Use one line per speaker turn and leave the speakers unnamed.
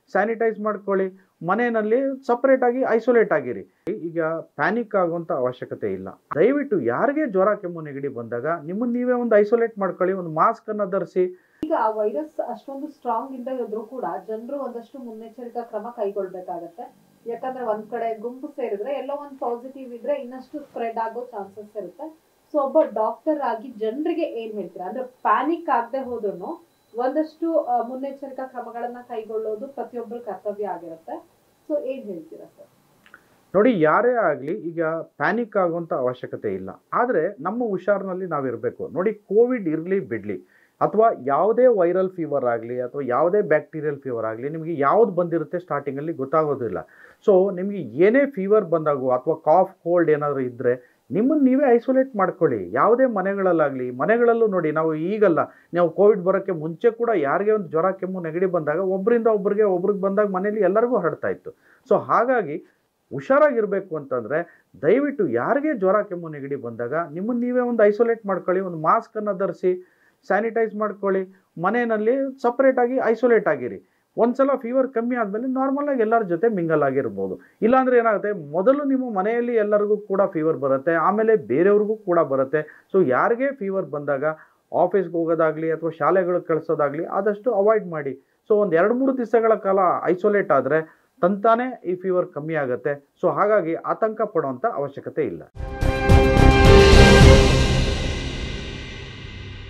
Sanitise ಮಾಡ್ಕೊಳ್ಳಿ, ಮನೆಯಲ್ಲಿ separate ಆಗಿ ಐಸೋಲೇಟ್ ಆಗಿರಿ. ಈಗ ಪ್ಯಾನಿಕ್ ಆಗುವಂತ ಅವಶ್ಯಕತೆ ಇಲ್ಲ. ದಯವಿಟ್ಟು ಯಾರಿಗೆ ಜ್ವರ ಕೆಮ್ಮು ನೆಗಡಿ ಬಂದಾಗ ನಿಮ್ಮನ್ನ ನೀವೇ ಒಂದು ಐಸೋಲೇಟ್ ಮಾಡ್ಕೊಳ್ಳಿ, ಒಂದು ಮಾಸ್ಕ್ ಅನ್ನ ಧರಿಸಿ.
ಈಗ ಆ ವೈರಸ್ ಅಷ್ಟೊಂದು ಸ್ಟ್ರಾಂಗ್ ಇಂದ ಇದ್ರೂ ಕೂಡ ಜನರು ಒಂದಷ್ಟು ಮುನ್ನೆಚ್ಚರಿಕಾ ಕ್ರಮ ಕೈಗೊಳ್ಬೇಕಾಗತ್ತೆ. ಯಾಕಂದ್ರೆ ಒಂದ್ ಕಡೆ ಗುಂಪು ಸೇರಿದ್ರೆ ಎಲ್ಲೋ ಒಂದ್ ಪಾಸಿಟಿವ್ ಇದ್ರೆ ಇನ್ನಷ್ಟು ಸ್ಪ್ರೆಡ್ ಆಗೋ ಚಾನ್ಸಸ್ ಇರುತ್ತೆ. ಸೊ ಒಬ್ಬ ಡಾಕ್ಟರ್ ಆಗಿ ಜನರಿಗೆ ಏನ್ ಹೇಳ್ತೀರಾ? ಅಂದ್ರೆ ಪ್ಯಾನಿಕ್ ಆಗದೆ ಹೋದ್ರು ಒಂದಷ್ಟು ಮುನ್ನೆಚ್ಚರಿಕಾ ಕ್ರಮಗಳನ್ನ ಕೈಗೊಳ್ಳೋದು ಪ್ರತಿಯೊಬ್ಬರ ಕರ್ತವ್ಯ ಆಗಿರುತ್ತೆ. ಸೊ ಏನ್ ಹೇಳ್ತೀರಾ ಸರ್?
ನೋಡಿ, ಯಾರೇ ಆಗಲಿ ಈಗ ಪ್ಯಾನಿಕ್ ಆಗುವಂಥ ಅವಶ್ಯಕತೆ ಇಲ್ಲ. ಆದರೆ ನಮ್ಮ ಹುಷಾರಿನಲ್ಲಿ ನಾವಿರಬೇಕು. ನೋಡಿ, ಕೋವಿಡ್ ಇರಲಿ ಬಿಡಲಿ ಅಥವಾ ಯಾವುದೇ ವೈರಲ್ ಫೀವರ್ ಆಗಲಿ ಅಥವಾ ಯಾವುದೇ ಬ್ಯಾಕ್ಟೀರಿಯಲ್ ಫೀವರ್ ಆಗಲಿ, ನಿಮಗೆ ಯಾವ್ದು ಬಂದಿರುತ್ತೆ ಸ್ಟಾರ್ಟಿಂಗಲ್ಲಿ ಗೊತ್ತಾಗೋದಿಲ್ಲ. ಸೊ ನಿಮಗೆ ಏನೇ ಫೀವರ್ ಬಂದಾಗೋ ಅಥವಾ ಕಾಫ್ ಕೋಲ್ಡ್ ಏನಾದರೂ ಇದ್ದರೆ ನಿಮ್ಮನ್ನು ನೀವೇ ಐಸೋಲೇಟ್ ಮಾಡ್ಕೊಳ್ಳಿ. ಯಾವುದೇ ಮನೆಗಳಲ್ಲಾಗಲಿ, ಮನೆಗಳಲ್ಲೂ ನೋಡಿ, ನಾವು ಈಗಲ್ಲ, ನಾವು ಕೋವಿಡ್ ಬರೋಕ್ಕೆ ಮುಂಚೆ ಕೂಡ ಯಾರಿಗೆ ಒಂದು ಜ್ವರ ಕೆಮ್ಮು ನೆಗಡಿ ಬಂದಾಗ ಒಬ್ಬರಿಂದ ಒಬ್ರಿಗೆ ಬಂದಾಗ ಮನೇಲಿ ಎಲ್ಲರಿಗೂ ಹರಡ್ತಾ ಇತ್ತು. ಸೊ ಹಾಗಾಗಿ ಹುಷಾರಾಗಿರಬೇಕು ಅಂತಂದರೆ ದಯವಿಟ್ಟು ಯಾರಿಗೆ ಜ್ವರ ಕೆಮ್ಮು ನೆಗಡಿ ಬಂದಾಗ ನಿಮ್ಮನ್ನು ನೀವೇ ಒಂದು ಐಸೋಲೇಟ್ ಮಾಡ್ಕೊಳ್ಳಿ, ಒಂದು ಮಾಸ್ಕನ್ನು ಧರಿಸಿ, ಸ್ಯಾನಿಟೈಸ್ ಮಾಡ್ಕೊಳ್ಳಿ, ಮನೆಯಲ್ಲಿ ಸಪ್ರೇಟ್ ಆಗಿ ಐಸೋಲೇಟ್ ಆಗಿರಿ. ಒಂದ್ಸಲ ಫೀವರ್ ಕಮ್ಮಿ ಆದಮೇಲೆ ನಾರ್ಮಲಾಗಿ ಎಲ್ಲರ ಜೊತೆ ಮಿಂಗಲ್ ಆಗಿರ್ಬೋದು. ಇಲ್ಲಾಂದರೆ ಏನಾಗುತ್ತೆ, ಮೊದಲು ನಿಮ್ಮ ಮನೆಯಲ್ಲಿ ಎಲ್ಲರಿಗೂ ಕೂಡ ಫೀವರ್ ಬರುತ್ತೆ, ಆಮೇಲೆ ಬೇರೆಯವ್ರಿಗೂ ಕೂಡ ಬರುತ್ತೆ. ಸೊ ಯಾರಿಗೆ ಫೀವರ್ ಬಂದಾಗ ಆಫೀಸ್ಗೆ ಹೋಗೋದಾಗಲಿ ಅಥವಾ ಶಾಲೆಗಳಿಗೆ ಕಳಿಸೋದಾಗಲಿ ಆದಷ್ಟು ಅವಾಯ್ಡ್ ಮಾಡಿ. ಸೊ ಒಂದು 2-3 ದಿವಸಗಳ ಕಾಲ ಐಸೋಲೇಟ್ ಆದರೆ ತಂತಾನೇ ಈ ಫೀವರ್ ಕಮ್ಮಿ ಆಗುತ್ತೆ. ಸೊ ಹಾಗಾಗಿ ಆತಂಕ ಪಡುವಂಥ ಅವಶ್ಯಕತೆ ಇಲ್ಲ.